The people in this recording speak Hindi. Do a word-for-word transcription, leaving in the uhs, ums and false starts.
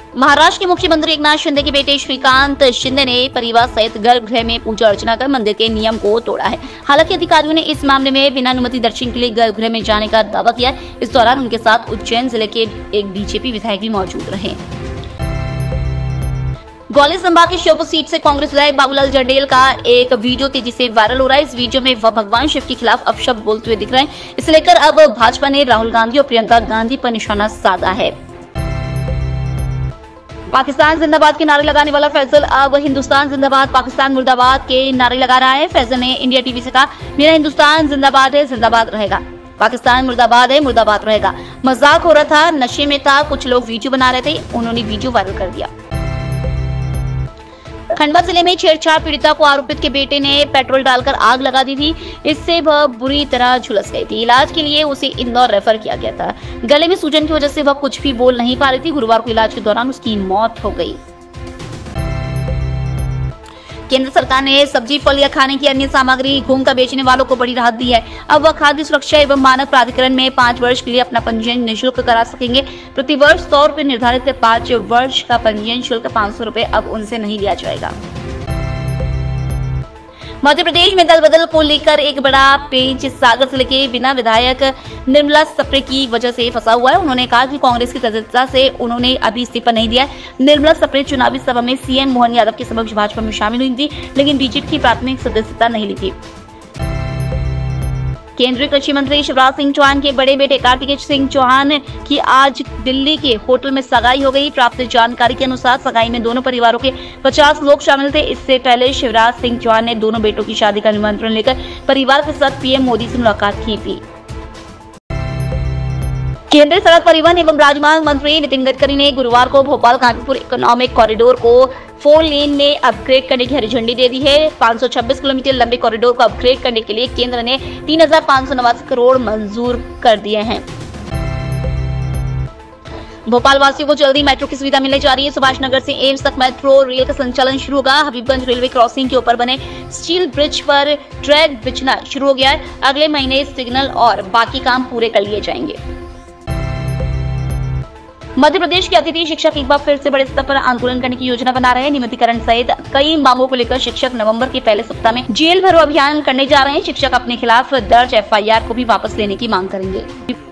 महाराष्ट्र के मुख्यमंत्री एकनाथ शिंदे के बेटे श्रीकांत शिंदे ने परिवार सहित गर्भगृह में पूजा अर्चना कर मंदिर के नियम को तोड़ा है। हालांकि अधिकारियों ने इस मामले में बिना अनुमति दर्शन के लिए गर्भगृह में जाने का दावा किया है। इस दौरान उनके साथ उज्जैन जिले के एक बीजेपी विधायक भी मौजूद रहे। ग्वालियर संभाग के श्योपुर सीट से कांग्रेस विधायक बाबूलाल जंडेल का एक वीडियो तेजी से वायरल हो रहा है। इस वीडियो में वह भगवान शिव के खिलाफ अपशब्द बोलते हुए दिख रहे हैं। इसे लेकर अब भाजपा ने राहुल गांधी और प्रियंका गांधी पर निशाना साधा है। पाकिस्तान जिंदाबाद के नारे लगाने वाला फैजल अब हिंदुस्तान जिंदाबाद पाकिस्तान मुर्दाबाद के नारे लगा रहा है। फैजल ने इंडिया टीवी से कहा, मेरा हिंदुस्तान जिंदाबाद है, जिंदाबाद रहेगा। पाकिस्तान मुर्दाबाद है, मुर्दाबाद रहेगा। मजाक हो रहा था, नशे में था, कुछ लोग वीडियो बना रहे थे, उन्होंने वीडियो वायरल कर दिया। खंडवा जिले में छेड़छाड़ पीड़िता को आरोपित के बेटे ने पेट्रोल डालकर आग लगा दी थी। इससे वह बुरी तरह झुलस गई थी। इलाज के लिए उसे इंदौर रेफर किया गया था। गले में सूजन की वजह से वह कुछ भी बोल नहीं पा रही थी। गुरुवार को इलाज के दौरान उसकी मौत हो गई। केंद्र सरकार ने सब्जी, फल या खाने की अन्य सामग्री घूमकर बेचने वालों को बड़ी राहत दी है। अब वह खाद्य सुरक्षा एवं मानक प्राधिकरण में पाँच वर्ष के लिए अपना पंजीयन निःशुल्क करा सकेंगे। प्रति वर्ष सौ रूपये निर्धारित पाँच वर्ष का पंजीयन शुल्क पाँच सौ रूपये अब उनसे नहीं लिया जाएगा। मध्य प्रदेश में दल बदल को लेकर एक बड़ा पेंच सागर जिले के बिना विधायक निर्मला सप्रे की वजह से फंसा हुआ है। उन्होंने कहा कि कांग्रेस की सदस्यता से उन्होंने अभी इस्तीफा नहीं दिया है। निर्मला सप्रे चुनावी सभा में सीएम मोहन यादव के समक्ष भाजपा में शामिल हुई थी, लेकिन बीजेपी की प्राथमिक सदस्यता नहीं ली थी। केंद्रीय कृषि मंत्री शिवराज सिंह चौहान के बड़े बेटे कार्तिकेय सिंह चौहान की आज दिल्ली के होटल में सगाई हो गई। प्राप्त जानकारी के अनुसार सगाई में दोनों परिवारों के पचास लोग शामिल थे। इससे पहले शिवराज सिंह चौहान ने दोनों बेटों की शादी का निमंत्रण लेकर परिवार के साथ पीएम मोदी से मुलाकात की थी। केंद्रीय सड़क परिवहन एवं राजमार्ग मंत्री नितिन गडकरी ने गुरुवार को भोपाल कानपुर इकोनॉमिक कॉरिडोर को फोर लेन में अपग्रेड करने की हरी झंडी दे दी है। पाँच सौ छब्बीस किलोमीटर लंबे कॉरिडोर को अपग्रेड करने के लिए केंद्र ने तीन हजार पाँच सौ नवासी करोड़ मंजूर कर दिए हैं। भोपाल वासियों को जल्दी मेट्रो की सुविधा मिलने जा रही है। सुभाष नगर से एम्स तक मेट्रो रेल का संचालन शुरू होगा। हबीबगंज रेलवे क्रॉसिंग के ऊपर बने स्टील ब्रिज पर ट्रैक बिछना शुरू हो गया है। अगले महीने सिग्नल और बाकी काम पूरे कर लिए जाएंगे। मध्य प्रदेश के अतिथि शिक्षक एक बार फिर से बड़े स्तर पर आंदोलन करने की योजना बना रहे हैं। नियमितीकरण सहित कई मांगों को लेकर शिक्षक नवंबर के पहले सप्ताह में जेल भरो अभियान करने जा रहे हैं। शिक्षक अपने खिलाफ दर्ज एफ आई आर को भी वापस लेने की मांग करेंगे।